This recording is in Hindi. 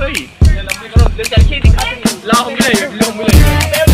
लंबी करो, चल के दिखा, लाओ मिलाइए, लो मिलाइए।